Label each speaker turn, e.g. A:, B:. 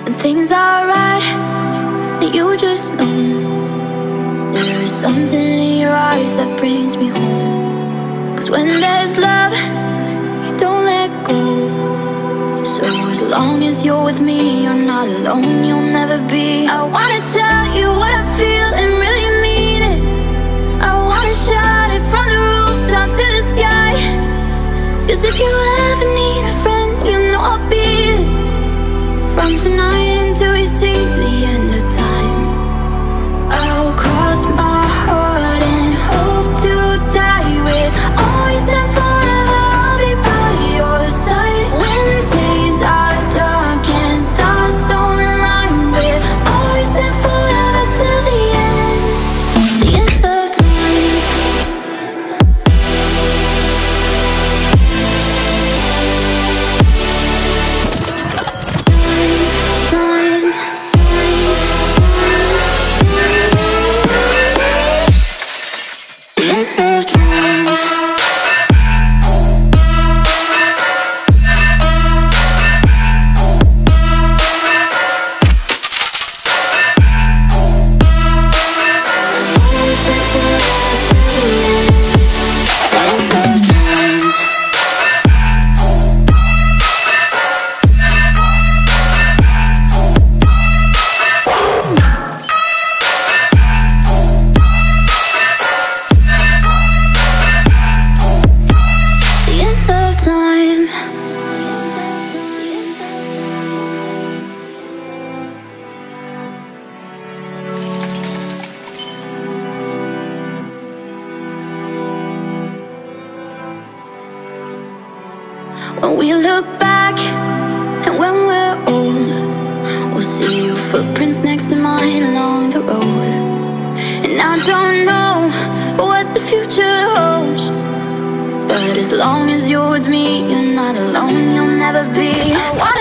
A: when things are right, and you just know there is something in your eyes that brings me home. 'Cause when there's love, you don't let go. So as long as you're with me, you're not alone, you'll never be. I wanna tell you what I feel and really mean it. I wanna shout it from the rooftops to the sky. 'Cause if you ever need a friend, you know I'll be it. From tonight until we see the end of time, I'll cross my heart and hope to die with. Always and forever I'll be by your side. When days are dark and stars don't line with. Always and forever till the end of time. When we look back and when we're old, we'll see your footprints next to mine along the road. And I don't know what the future holds, but as long as you're with me, you're not alone, you'll never be. I wanna